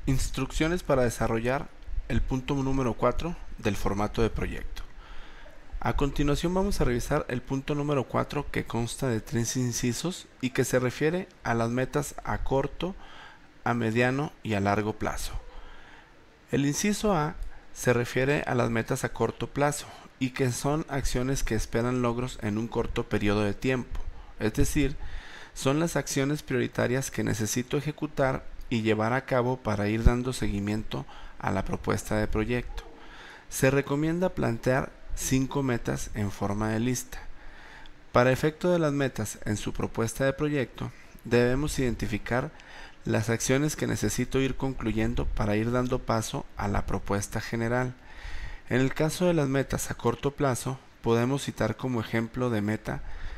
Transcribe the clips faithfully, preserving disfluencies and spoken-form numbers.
Instrucciones para desarrollar el punto número cuatro del formato de proyecto. A continuación vamos a revisar el punto número cuatro, que consta de tres incisos y que se refiere a las metas a corto, a mediano y a largo plazo. El inciso A se refiere a las metas a corto plazo y que son acciones que esperan logros en un corto periodo de tiempo, es decir, son las acciones prioritarias que necesito ejecutar y llevar a cabo para ir dando seguimiento a la propuesta de proyecto. Se recomienda plantear cinco metas en forma de lista. Para efecto de las metas en su propuesta de proyecto, debemos identificar las acciones que necesito ir concluyendo para ir dando paso a la propuesta general. En el caso de las metas a corto plazo, podemos citar como ejemplo de meta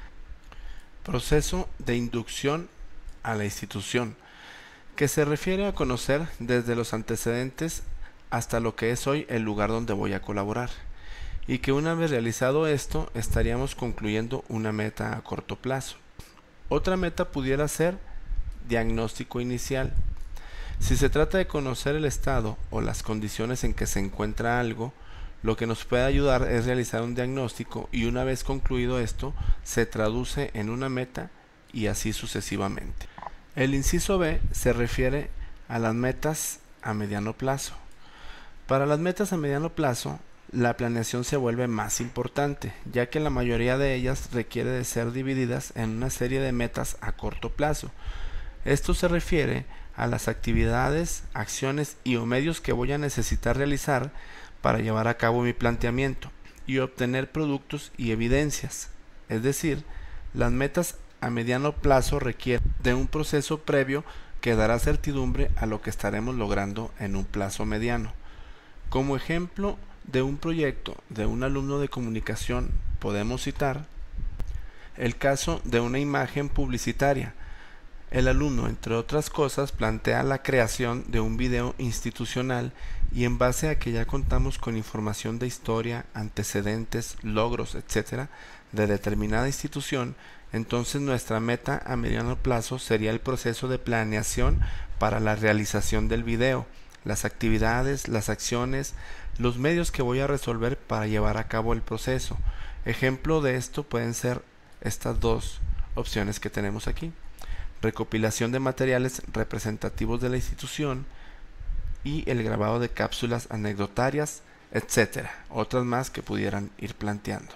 proceso de inducción a la institución, que se refiere a conocer desde los antecedentes hasta lo que es hoy el lugar donde voy a colaborar, y que una vez realizado esto estaríamos concluyendo una meta a corto plazo. Otra meta pudiera ser diagnóstico inicial. Si se trata de conocer el estado o las condiciones en que se encuentra algo, lo que nos puede ayudar es realizar un diagnóstico, y una vez concluido esto se traduce en una meta y así sucesivamente. El inciso B se refiere a las metas a mediano plazo. Para las metas a mediano plazo, la planeación se vuelve más importante, ya que la mayoría de ellas requiere de ser divididas en una serie de metas a corto plazo. Esto se refiere a las actividades, acciones y o medios que voy a necesitar realizar para llevar a cabo mi planteamiento y obtener productos y evidencias. Es decir, las metas a mediano plazo requieren de un proceso previo que dará certidumbre a lo que estaremos logrando en un plazo mediano. Como ejemplo de un proyecto de un alumno de comunicación, podemos citar el caso de una imagen publicitaria. El alumno, entre otras cosas, plantea la creación de un video institucional, y en base a que ya contamos con información de historia, antecedentes, logros, etcétera, de determinada institución, entonces nuestra meta a mediano plazo sería el proceso de planeación para la realización del video, las actividades, las acciones, los medios que voy a resolver para llevar a cabo el proceso. Ejemplo de esto pueden ser estas dos opciones que tenemos aquí: recopilación de materiales representativos de la institución y el grabado de cápsulas anecdotarias, etcétera. Otras más que pudieran ir planteando.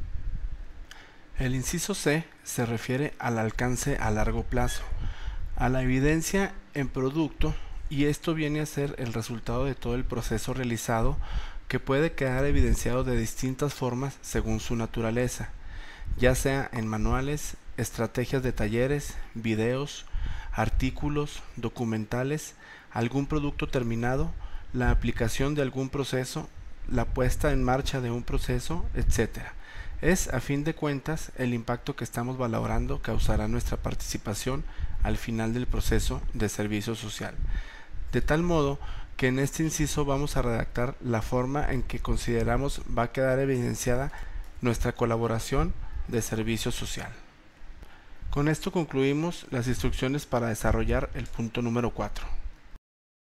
El inciso C se refiere al alcance a largo plazo, a la evidencia en producto, y esto viene a ser el resultado de todo el proceso realizado, que puede quedar evidenciado de distintas formas según su naturaleza, ya sea en manuales, estrategias de talleres, videos, artículos, documentales, algún producto terminado, la aplicación de algún proceso, la puesta en marcha de un proceso, etcétera. Es, a fin de cuentas, el impacto que estamos valorando causará nuestra participación al final del proceso de servicio social. De tal modo que en este inciso vamos a redactar la forma en que consideramos va a quedar evidenciada nuestra colaboración de servicio social. Con esto concluimos las instrucciones para desarrollar el punto número cuatro.